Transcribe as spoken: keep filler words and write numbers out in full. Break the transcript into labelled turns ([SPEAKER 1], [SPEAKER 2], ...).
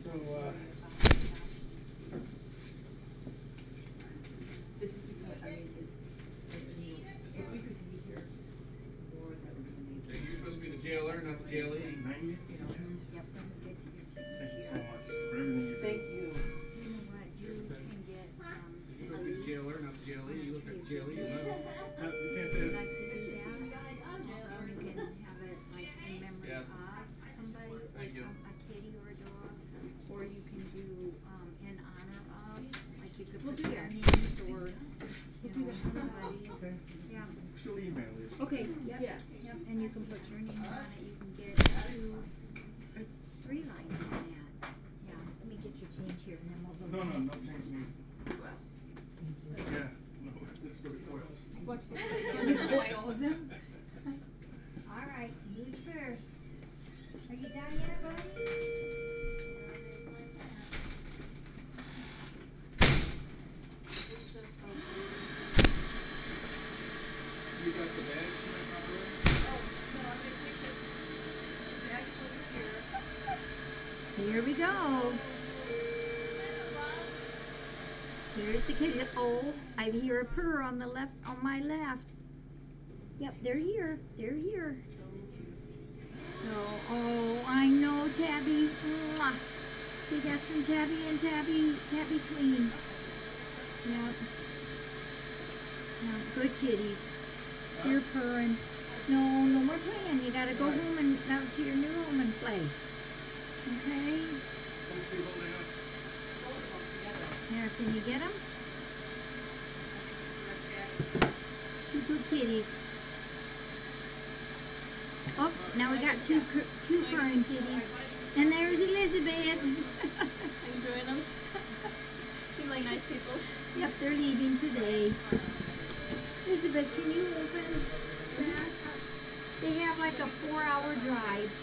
[SPEAKER 1] So, uh,
[SPEAKER 2] this is because I mean, it, it, you know, if we could be here more, that would be amazing.
[SPEAKER 1] you're supposed to be the jailer, not the jailee.
[SPEAKER 3] ninety?
[SPEAKER 2] You know.
[SPEAKER 4] Yep, let me get you your
[SPEAKER 3] Thank you
[SPEAKER 4] signature.
[SPEAKER 3] so much for everything you do.
[SPEAKER 2] Thank you.
[SPEAKER 4] You know what, you can get, um,
[SPEAKER 1] You're
[SPEAKER 4] a
[SPEAKER 1] supposed to be the
[SPEAKER 4] leaf.
[SPEAKER 1] jailer, not the jailee. You look like the jailee, you know.
[SPEAKER 3] Uh, you can't
[SPEAKER 4] Would you
[SPEAKER 3] do
[SPEAKER 4] like
[SPEAKER 3] this.
[SPEAKER 4] to do that? Or you can have it like in memory
[SPEAKER 1] Yes.
[SPEAKER 4] of somebody, or
[SPEAKER 1] Thank you.
[SPEAKER 4] some, a kitty or a dog, or you can do, um, in honor of, like you could
[SPEAKER 2] We'll
[SPEAKER 4] put
[SPEAKER 2] do
[SPEAKER 4] their
[SPEAKER 2] that.
[SPEAKER 4] names or, you
[SPEAKER 2] do
[SPEAKER 4] know,
[SPEAKER 2] that.
[SPEAKER 4] somebody's.
[SPEAKER 3] Okay.
[SPEAKER 4] Yeah,
[SPEAKER 3] She'll email you.
[SPEAKER 4] okay, yep,
[SPEAKER 2] Yeah.
[SPEAKER 4] yep, and you can put your name on it, you can get two, or three lines on that. Yeah, let me get your change here and then we'll go.
[SPEAKER 3] No, no, no change needed.
[SPEAKER 2] Well,
[SPEAKER 3] Yeah, no, let's go to foils.
[SPEAKER 2] what's the
[SPEAKER 4] Foils. All right, who's first? Are you done yet, buddy?
[SPEAKER 1] You got the badge properly?
[SPEAKER 4] Here we go. Here's the kitty. Oh, I hear a purr on the left, on my left. Yep, they're here. They're here. So, oh, I know, Tabby. Mwah. See, that's from Tabby and Tabby, Tabby Clean. Yep. Yep, good kitties. You're purring. No, no more playing. You gotta go home and out to your new home and play. Okay?
[SPEAKER 1] What's he holding up?
[SPEAKER 4] There, can you get them? Two good kitties. Oh, now we got two cr two crying kitties. And there's Elizabeth.
[SPEAKER 5] Enjoying them? Seem like nice people.
[SPEAKER 4] Yep, they're leaving today. Elizabeth, can you open that? They have like a four hour drive.